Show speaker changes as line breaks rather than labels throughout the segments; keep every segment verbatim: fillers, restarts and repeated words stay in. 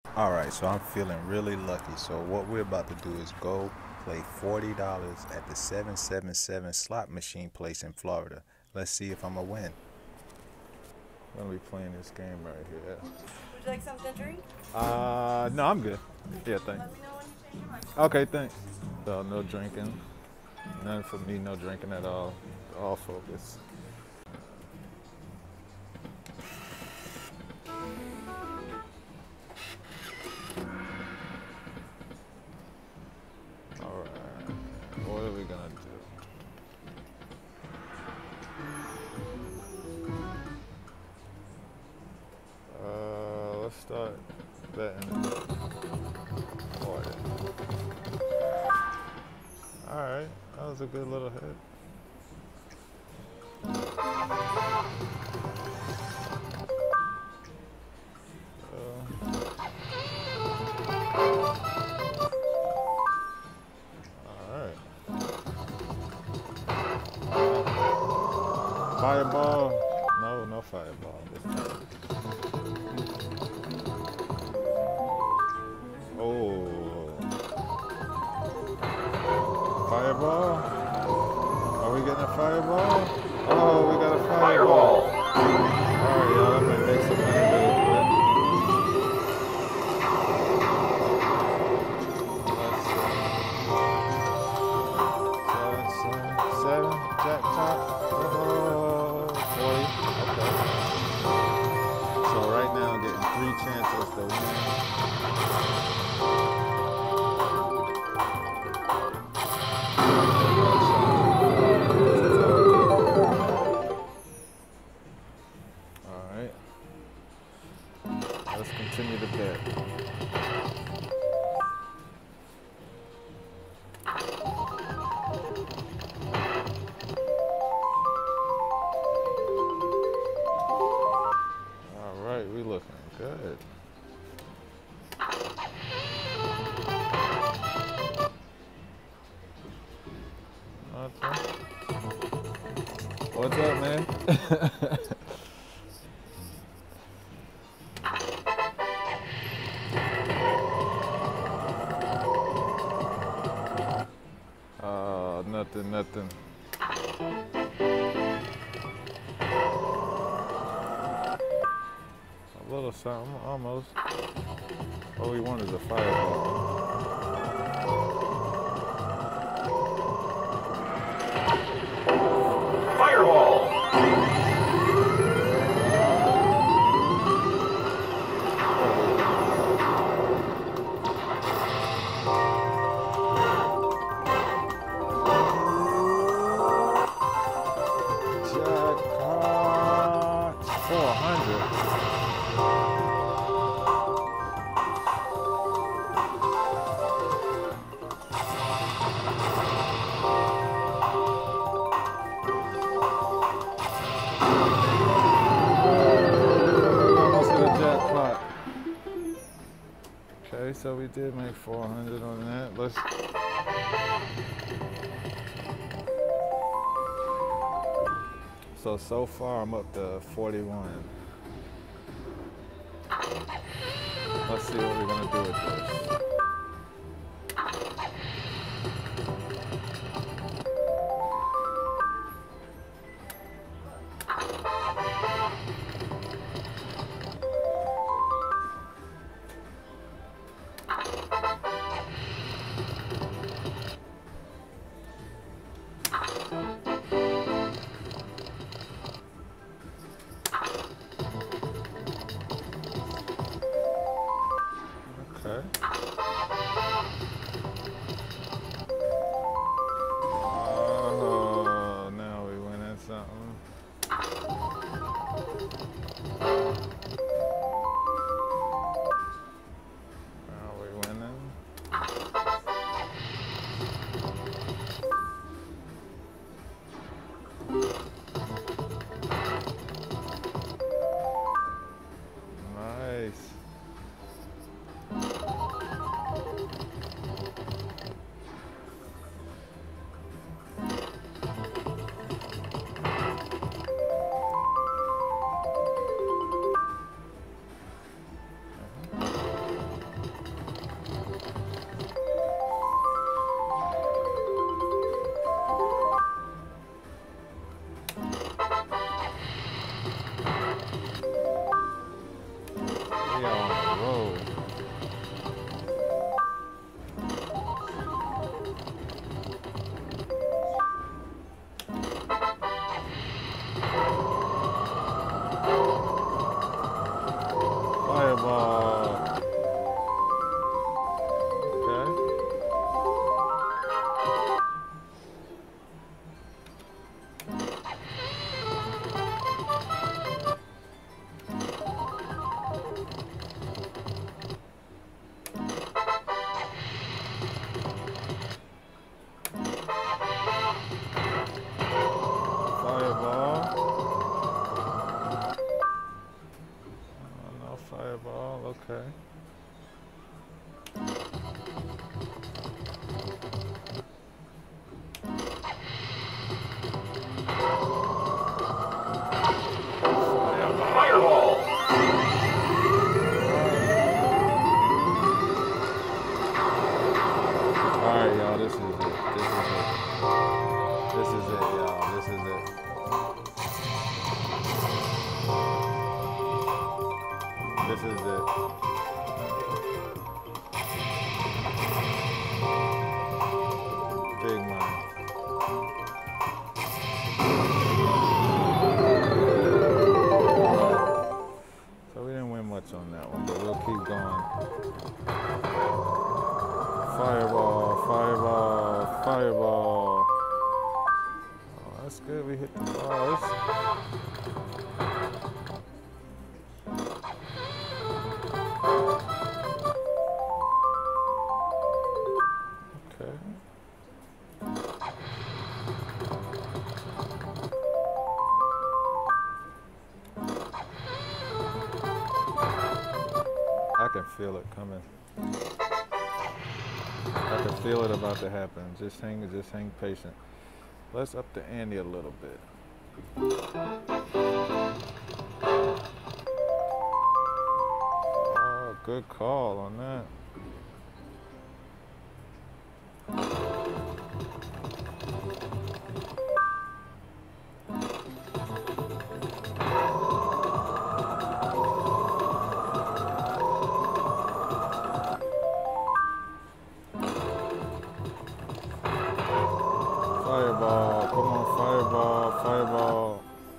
Alright, so I'm feeling really lucky. So what we're about to do is go play forty dollars at the seven seven seven slot machine place in Florida. Let's see if I'm going to win. I'm going to be playing this game right here.
Would you like something to drink?
Uh, no, I'm good. Yeah, thanks.
Let me know when you change your mind.
Okay, thanks. So no drinking. None for me, no drinking at all. All focus. Alright, what are we gonna do? Uh, let's start betting. forty. Alright, that was a good little hit. Fireball? No, no fireball this time. Oh. Fireball? Are we getting a fireball? Oh, we got a fireball. Alright, y'all, that might make some money really quick. Let's see. Seven, seven, seven, jackpot. So right now I'm getting three chances to win. Alright. Let's continue to bet. Alright, we looking good. What's up, man? uh, nothing, nothing. A little something, almost. All we want is a fireball.
Fireball!
Jackpot! four hundred. Okay, so we did make four hundred on that. Let's. So, so far I'm up to forty-one. Let's see what we're gonna do with this. Okay. go. Fireball. Okay. Fireball. Oh, no fireball. Okay.
Fireball!
Alright, y'all, this is it. This is it. This is it, y'all. This is it. This is it. Big money. So we didn't win much on that one, but we'll keep going. Fireball, fireball, fireball. Oh, that's good. We hit the bars. Okay. I can feel it coming. I can feel it about to happen. Just hang, just hang patient. Let's up the ante a little bit. Oh, good call on that. Fireball, come on, fireball, fireball.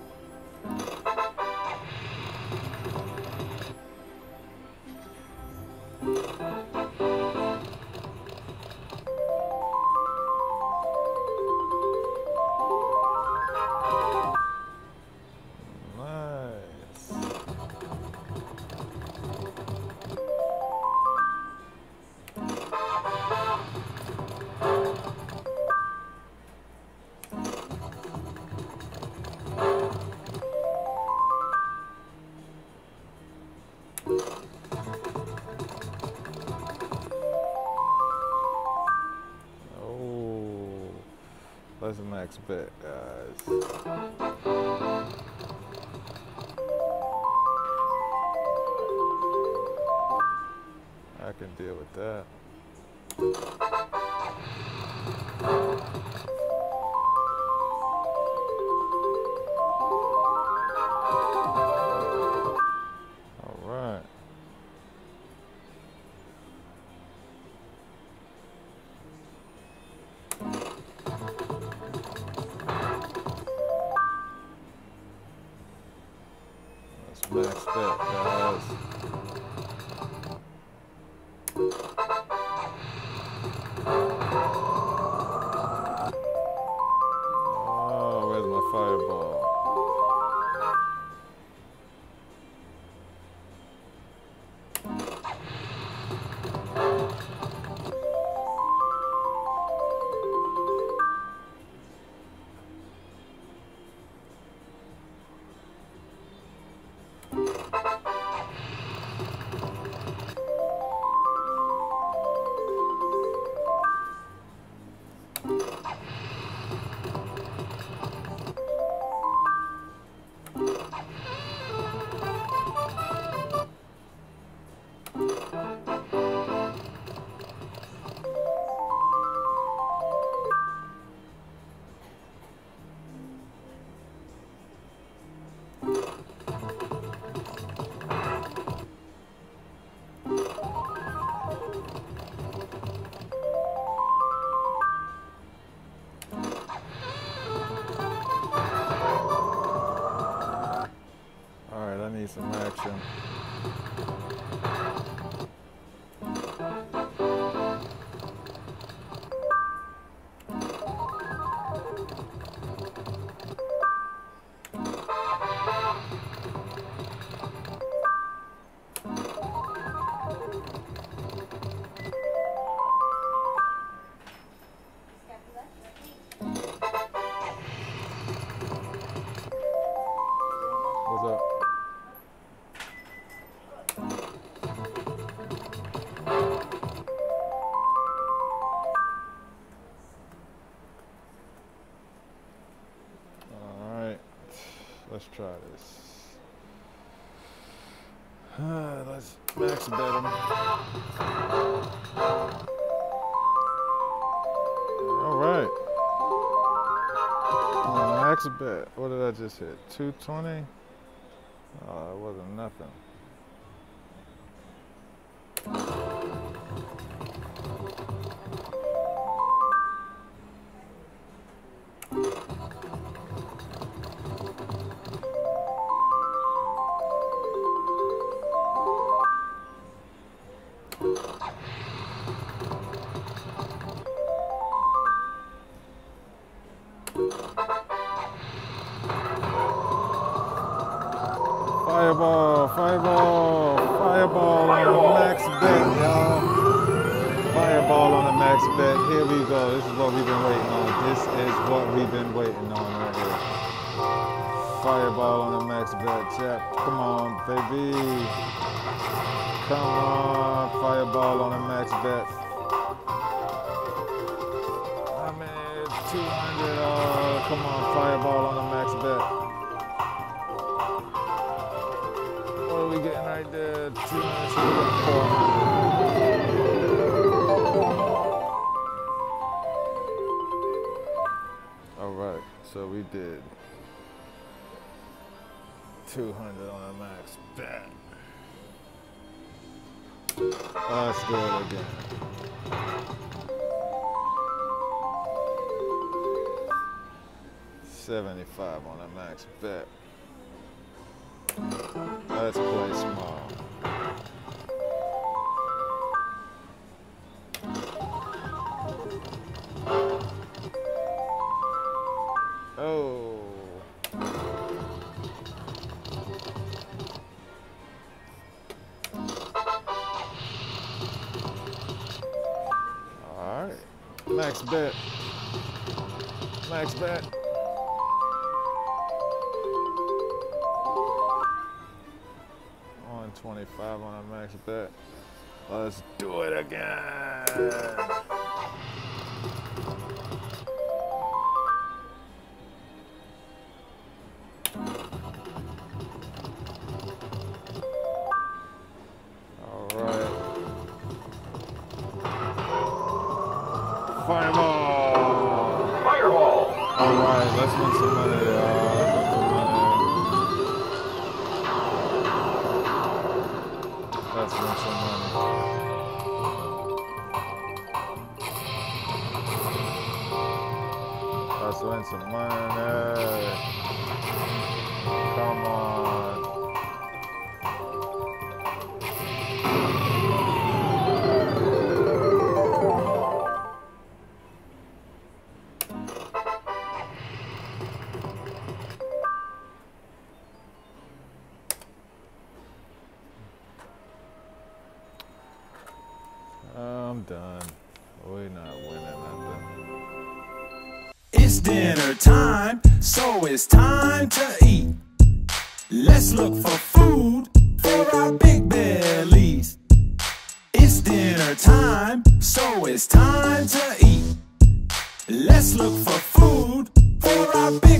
Nice. Oh, let's max bet, guys. I can deal with that. All right. Let's max bet, guys. Oh, where's my fireball? him. What's up? Alright, let's try this. Uh, let's max bet him. Alright. Uh, max bet. What did I just hit? two twenty? Oh, it wasn't nothing. Fireball, fireball, fireball on the max bet, y'all. Fireball on the max bet. Here we go. This is what we've been waiting on. This is what we've been waiting on right here. Fireball on the max bet, chap. Come on, baby. Come on, fireball on the max bet. I'm at two hundred. Oh, come on, fireball on the max bet. What are we getting right there? two hundred. All right, so we did two hundred on a max bet. Let's do it again. seventy-five on a max bet. Let's play small. Oh. All right. Max bet. Max bet. twenty-five on a max bet. Let's do it again. All right. Fireball. Fireball. All right, let's win some money, y'all. Let's win some money. Let's win some money. Come on. I'm done. We're not winning nothing.
It's dinner time, so it's time to eat. Let's look for food for our big bellies. It's dinner time, so it's time to eat. Let's look for food for our big